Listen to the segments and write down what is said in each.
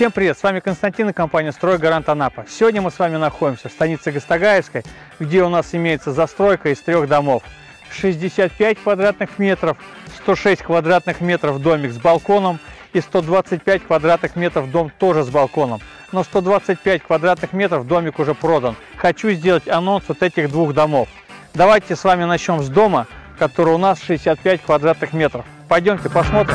Всем привет, с вами Константин и компания «Стройгарант Анапа». Сегодня мы с вами находимся в станице Гастагаевской, где у нас имеется застройка из 3 домов. 65 квадратных метров, 106 квадратных метров домик с балконом и 125 квадратных метров дом тоже с балконом. Но 125 квадратных метров домик уже продан. Хочу сделать анонс вот этих 2 домов. Давайте с вами начнем с дома, который у нас 65 квадратных метров. Пойдемте посмотрим.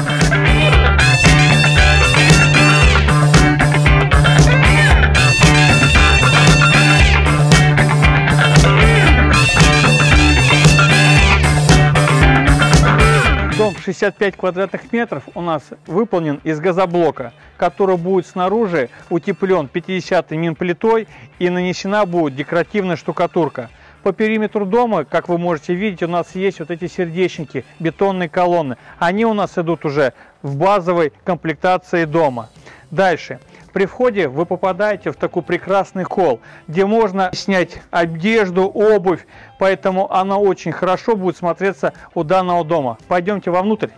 Дом 65 квадратных метров у нас выполнен из газоблока, который будет снаружи утеплен 50-й минплитой и нанесена будет декоративная штукатурка. По периметру дома, как вы можете видеть, у нас есть вот эти сердечники, бетонные колонны. Они у нас идут уже в базовой комплектации дома. Дальше. При входе вы попадаете в такой прекрасный холл, где можно снять одежду, обувь, поэтому она очень хорошо будет смотреться у данного дома. Пойдемте вовнутрь.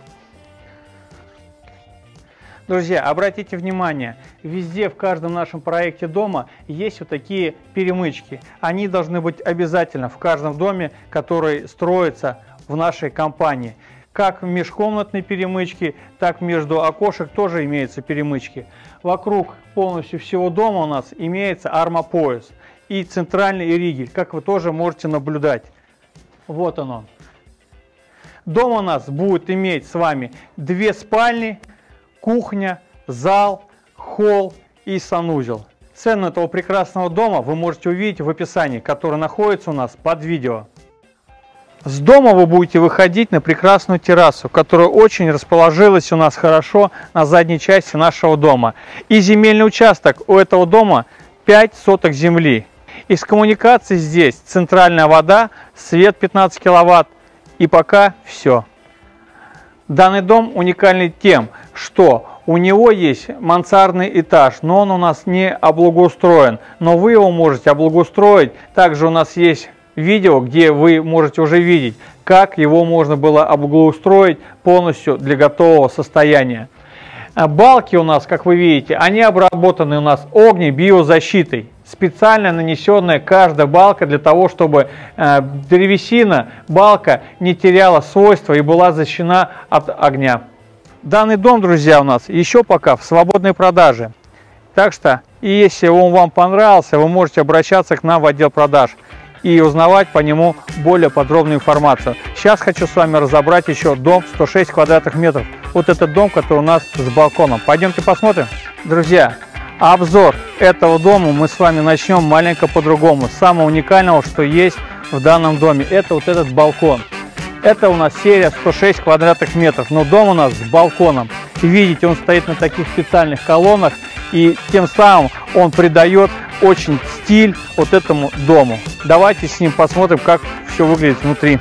Друзья, обратите внимание, везде в каждом нашем проекте дома есть вот такие перемычки. Они должны быть обязательно в каждом доме, который строится в нашей компании. Как в межкомнатной перемычке, так между окошек тоже имеются перемычки. Вокруг полностью всего дома у нас имеется армопояс и центральный ригель, как вы тоже можете наблюдать. Вот он. Дом у нас будет иметь с вами 2 спальни, кухня, зал, холл и санузел. Цену этого прекрасного дома вы можете увидеть в описании, которое находится у нас под видео. С дома вы будете выходить на прекрасную террасу, которая очень расположилась у нас хорошо на задней части нашего дома. И земельный участок у этого дома 5 соток земли. Из коммуникаций здесь центральная вода, свет 15 киловатт и пока все. Данный дом уникальный тем, что у него есть мансардный этаж, но он у нас не облагоустроен. Но вы его можете облагоустроить. Также у нас есть видео, где вы можете уже видеть, как его можно было облагоустроить полностью для готового состояния. Балки у нас, как вы видите, они обработаны у нас огнебиозащитой. Специально нанесенная каждая балка для того, чтобы древесина, балка не теряла свойства и была защищена от огня. Данный дом, друзья, у нас еще пока в свободной продаже. Так что, если он вам понравился, вы можете обращаться к нам в отдел продаж и узнавать по нему более подробную информацию. Сейчас хочу с вами разобрать еще дом 106 квадратных метров. Вот этот дом, который у нас с балконом. Пойдемте посмотрим. Друзья, обзор этого дома мы с вами начнем маленько по-другому. Самого уникального, что есть в данном доме, это вот этот балкон. Это у нас серия 106 квадратных метров, но дом у нас с балконом. И видите, он стоит на таких специальных колоннах, и тем самым он придает очень стиль вот этому дому. Давайте с ним посмотрим, как все выглядит внутри.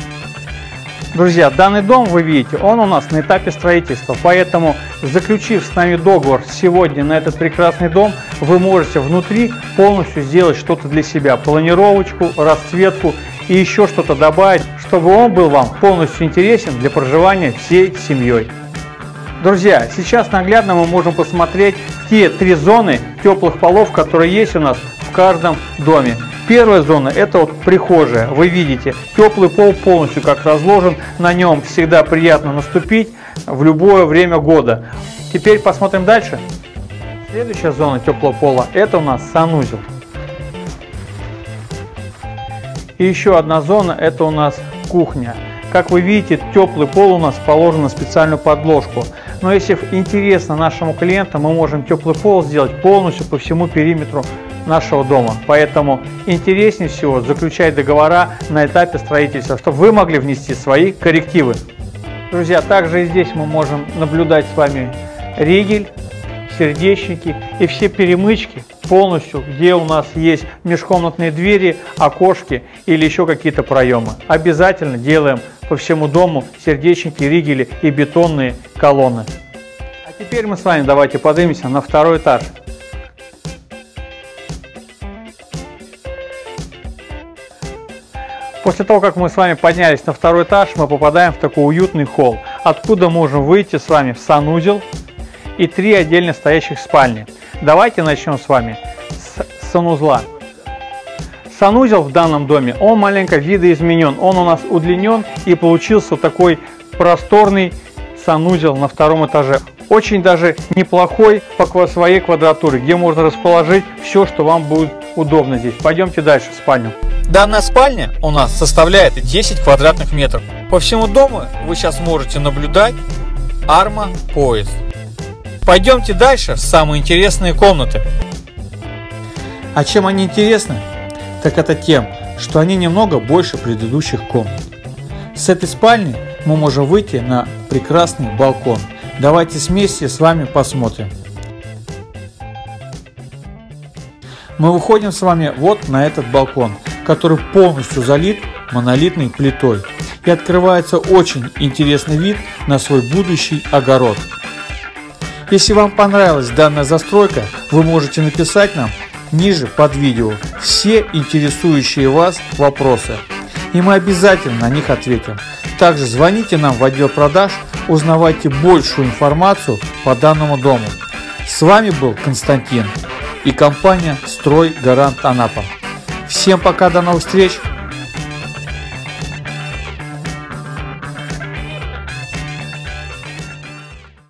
Друзья, данный дом, вы видите, он у нас на этапе строительства, поэтому, заключив с нами договор сегодня на этот прекрасный дом, вы можете внутри полностью сделать что-то для себя, планировочку, расцветку и еще что-то добавить, чтобы он был вам полностью интересен для проживания всей семьей. Друзья, сейчас наглядно мы можем посмотреть те 3 зоны теплых полов, которые есть у нас в каждом доме. Первая зона — это вот прихожая. Вы видите, теплый пол полностью как разложен, на нем всегда приятно наступить в любое время года. Теперь посмотрим дальше. Следующая зона теплого пола — это у нас санузел. И еще одна зона — это у нас кухня. Как вы видите, теплый пол у нас положен на специальную подложку. Но если интересно нашему клиенту, мы можем теплый пол сделать полностью по всему периметру нашего дома. Поэтому интереснее всего заключать договора на этапе строительства, чтобы вы могли внести свои коррективы. Друзья, также и здесь мы можем наблюдать с вами ригель, сердечники и все перемычки полностью, где у нас есть межкомнатные двери, окошки или еще какие-то проемы. Обязательно делаем по всему дому сердечники, ригели и бетонные колонны. А теперь мы с вами давайте поднимемся на 2-й этаж. После того, как мы с вами поднялись на 2-й этаж, мы попадаем в такой уютный холл, откуда можем выйти с вами в санузел и 3 отдельно стоящих спальни. Давайте начнем с вами с санузла. Санузел в данном доме, он маленько видоизменен, он у нас удлинен и получился такой просторный санузел на 2-м этаже. Очень даже неплохой по своей квадратуре, где можно расположить все, что вам будет удобно здесь. Пойдемте дальше в спальню. Данная спальня у нас составляет 10 квадратных метров. По всему дому вы сейчас можете наблюдать армопояс. Пойдемте дальше в самые интересные комнаты. А чем они интересны? Так это тем, что они немного больше предыдущих комнат. С этой спальни мы можем выйти на прекрасный балкон. Давайте вместе с вами посмотрим. Мы выходим с вами вот на этот балкон, который полностью залит монолитной плитой. И открывается очень интересный вид на свой будущий огород. Если вам понравилась данная застройка, вы можете написать нам ниже под видео все интересующие вас вопросы, и мы обязательно на них ответим. Также звоните нам в отдел продаж, узнавайте большую информацию по данному дому. С вами был Константин и компания «Стройгарант Анапа». Всем пока, до новых встреч!